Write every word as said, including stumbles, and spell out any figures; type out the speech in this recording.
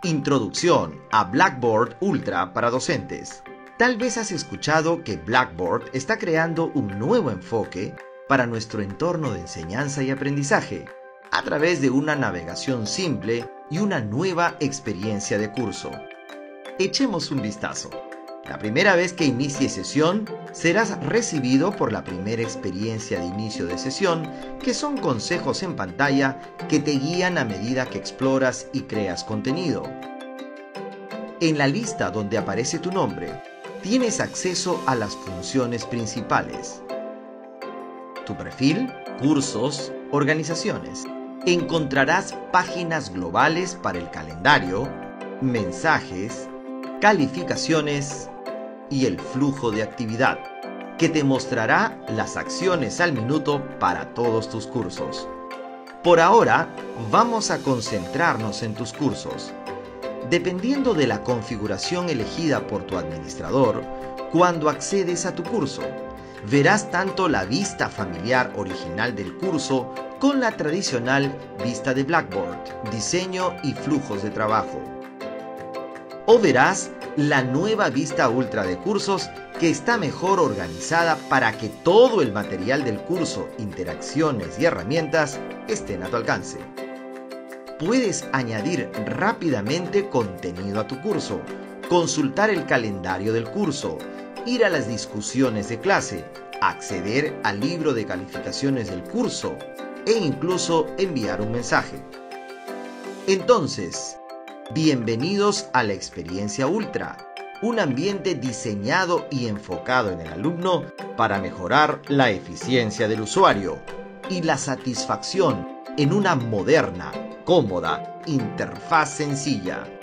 Introducción a Blackboard Ultra para docentes. Tal vez has escuchado que Blackboard está creando un nuevo enfoque para nuestro entorno de enseñanza y aprendizaje, a través de una navegación simple y una nueva experiencia de curso. Echemos un vistazo. La primera vez que inicies sesión, serás recibido por la primera experiencia de inicio de sesión, que son consejos en pantalla que te guían a medida que exploras y creas contenido. En la lista donde aparece tu nombre, tienes acceso a las funciones principales: tu perfil, cursos, organizaciones. Encontrarás páginas globales para el calendario, mensajes, calificaciones y el flujo de actividad, que te mostrará las acciones al minuto para todos tus cursos. Por ahora, vamos a concentrarnos en tus cursos. Dependiendo de la configuración elegida por tu administrador, cuando accedes a tu curso, verás tanto la vista familiar original del curso con la tradicional vista de Blackboard, diseño y flujos de trabajo. O verás la nueva vista ultra de cursos, que está mejor organizada para que todo el material del curso, interacciones y herramientas estén a tu alcance. Puedes añadir rápidamente contenido a tu curso, consultar el calendario del curso, ir a las discusiones de clase, acceder al libro de calificaciones del curso e incluso enviar un mensaje. Entonces, bienvenidos a la experiencia Ultra, un ambiente diseñado y enfocado en el alumno para mejorar la eficiencia del usuario y la satisfacción en una moderna, cómoda interfaz sencilla.